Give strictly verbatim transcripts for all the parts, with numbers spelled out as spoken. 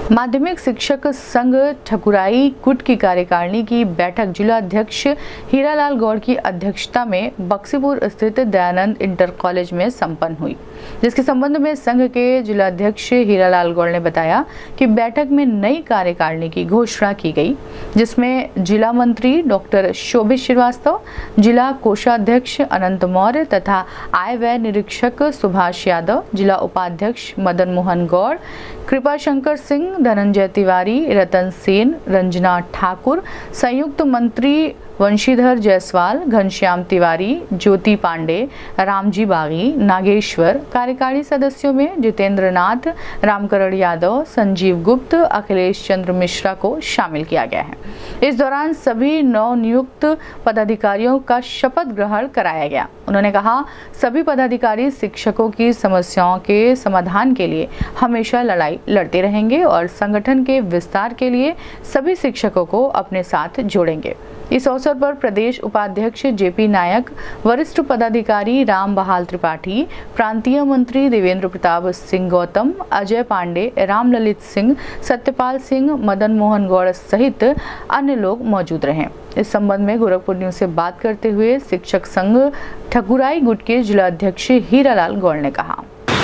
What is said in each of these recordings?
माध्यमिक शिक्षक संघ ठकुराई गुट की कार्यकारिणी की बैठक जिला अध्यक्ष हीरालाल गौड़ की अध्यक्षता में बक्सीपुर स्थित दयानंद इंटर कॉलेज में संपन्न हुई, जिसके संबंध में संघ के जिला अध्यक्ष हीरालाल गौड़ ने बताया कि बैठक में नई कार्यकारिणी की घोषणा की गई, जिसमें जिला मंत्री डॉक्टर शोभित श्रीवास्तव, जिला कोषाध्यक्ष अनंत मौर्य तथा आय व्यय निरीक्षक सुभाष यादव, जिला उपाध्यक्ष मदन मोहन गौड़, कृपा शंकर सिंह, धनंजय तिवारी, रतन सेन, रंजना ठाकुर, संयुक्त मंत्री वंशीधर जायसवाल, घनश्याम तिवारी, ज्योति पांडे, रामजी बागी, नागेश्वर, कार्यकारी सदस्यों में जितेंद्र नाथ, रामकरण यादव, संजीव गुप्त, अखिलेश चंद्र मिश्रा को शामिल किया गया है। इस दौरान सभी नवनियुक्त पदाधिकारियों का शपथ ग्रहण कराया गया। उन्होंने कहा, सभी पदाधिकारी शिक्षकों की समस्याओं के समाधान के लिए हमेशा लड़ाई लड़ते रहेंगे और संगठन के विस्तार के लिए सभी शिक्षकों को अपने साथ जोड़ेंगे। इस अवसर पर प्रदेश उपाध्यक्ष जेपी नायक, वरिष्ठ पदाधिकारी राम बहाल त्रिपाठी, प्रांतीय मंत्री देवेंद्र प्रताप सिंह गौतम, अजय पांडे, राम ललित सिंह, सत्यपाल सिंह, मदन मोहन गौड़ सहित अन्य लोग मौजूद रहे। इस संबंध में गोरखपुर न्यूज से बात करते हुए शिक्षक संघ ठकुराई गुट के जिला अध्यक्ष हीरालाल गौड़ ने कहा,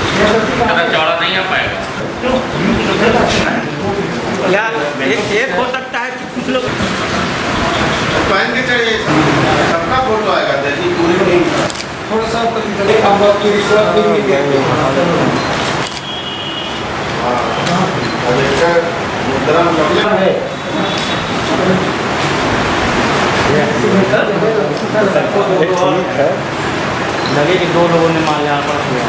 हो सकता है कि कुछ लोग पहन के चढ़िए, सबका फोटो आएगा, जैसी पूरी नहीं थोड़ा सा हम लोग की रिश्वत भी नहीं देंगे। अधिकतर मुद्रा में है लगे कि दो लोगों ने मार यहाँ पर किया।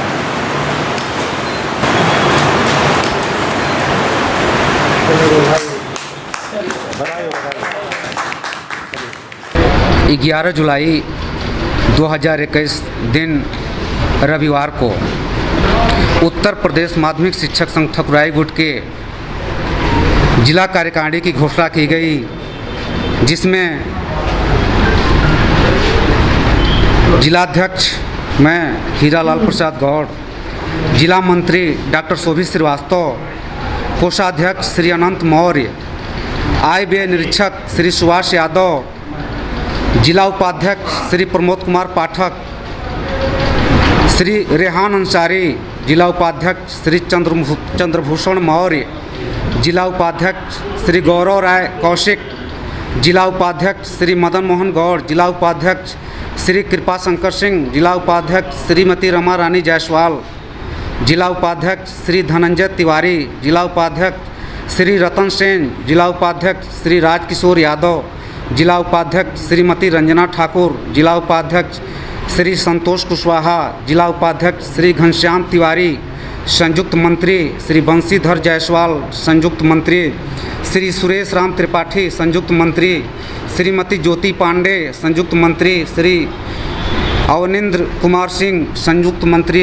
ग्यारह जुलाई दो हज़ार इक्कीस दिन रविवार को उत्तर प्रदेश माध्यमिक शिक्षक संघ ठकुराई गुट के जिला कार्यकारिणी की घोषणा की गई, जिसमें जिलाध्यक्ष मैं हीरालाल प्रसाद गौड़, जिला मंत्री डॉक्टर शोभित श्रीवास्तव, कोषाध्यक्ष श्री अनंत मौर्य, आय व्यय निरीक्षक श्री सुभाष यादव, जिला उपाध्यक्ष श्री प्रमोद कुमार पाठक, श्री रेहान अंसारी, जिला उपाध्यक्ष श्री चंद्र चंद्रभूषण मौर्य, जिला उपाध्यक्ष श्री गौरव राय कौशिक, जिला उपाध्यक्ष श्री मदन मोहन गौड़, जिला उपाध्यक्ष श्री कृपा शंकर सिंह, जिला उपाध्यक्ष श्रीमती रमा रानी जायसवाल, जिला उपाध्यक्ष श्री धनंजय तिवारी, जिला उपाध्यक्ष श्री रतन सेन, जिला उपाध्यक्ष श्री राजकिशोर यादव, जिला उपाध्यक्ष श्रीमती रंजना ठाकुर, जिला उपाध्यक्ष श्री संतोष कुशवाहा, जिला उपाध्यक्ष श्री घनश्याम तिवारी, संयुक्त मंत्री श्री बंशीधर जायसवाल, संयुक्त मंत्री श्री सुरेश राम त्रिपाठी, संयुक्त मंत्री श्रीमती ज्योति पांडे, संयुक्त मंत्री श्री अवनिंद्र कुमार सिंह, संयुक्त मंत्री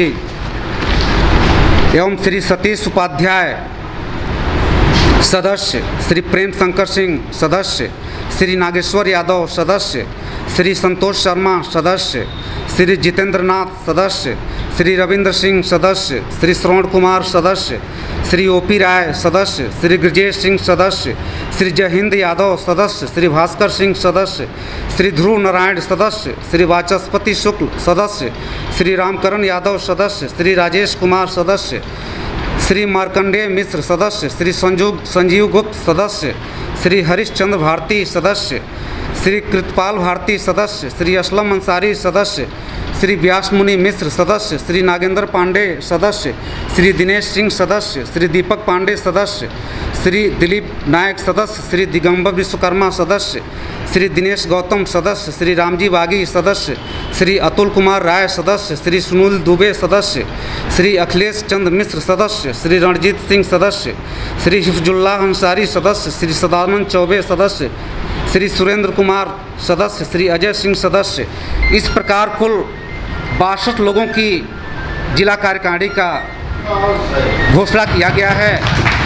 एवं श्री सतीश उपाध्याय सदस्य, श्री प्रेम शंकर सिंह सदस्य, श्री नागेश्वर यादव सदस्य, श्री संतोष शर्मा सदस्य, श्री जितेंद्र नाथ सदस्य, श्री रविंद्र सिंह सदस्य, श्री श्रवण कुमार सदस्य, श्री ओपी राय सदस्य, श्री ब्रजेश सिंह सदस्य, श्री जयहिंद यादव सदस्य, श्री भास्कर सिंह सदस्य, श्री ध्रुव नारायण सदस्य, श्री वाचस्पति शुक्ल सदस्य, श्री रामकरण यादव सदस्य, श्री राजेश कुमार सदस्य, श्री मार्कंडेय मिश्र सदस्य, श्री संजू संजीव गुप्त सदस्य, श्री हरिश्चंद्र भारती सदस्य, श्री कृतपाल भारती सदस्य, श्री असलम अंसारी सदस्य, श्री व्यास मुनि मिश्र सदस्य, श्री नागेंद्र पांडे सदस्य, श्री दिनेश सिंह सदस्य, श्री दीपक पांडे सदस्य, श्री दिलीप नायक सदस्य, श्री दिगंबर विश्वकर्मा सदस्य, श्री दिनेश गौतम सदस्य, श्री रामजी बागी सदस्य, श्री अतुल कुमार राय सदस्य, श्री सुनील दुबे सदस्य, श्री अखिलेश चंद्र मिश्र सदस्य, श्री रणजीत सिंह सदस्य, श्री हिफजुल्लाह अंसारी सदस्य, श्री सदानंद चौबे सदस्य, श्री सुरेंद्र कुमार सदस्य, श्री अजय सिंह सदस्य। इस प्रकार कुल बासठ लोगों की जिला कार्यकारिणी का घोषणा किया गया है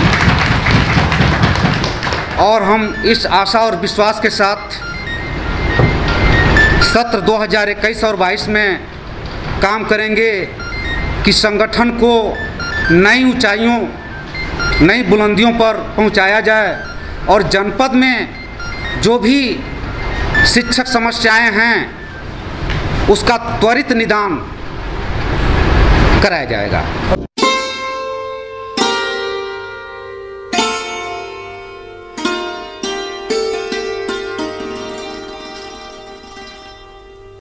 और हम इस आशा और विश्वास के साथ सत्र दो हज़ार इक्कीस और बाईस में काम करेंगे कि संगठन को नई ऊंचाइयों नई बुलंदियों पर पहुंचाया जाए और जनपद में जो भी शिक्षक समस्याएं हैं उसका त्वरित निदान कराया जाएगा।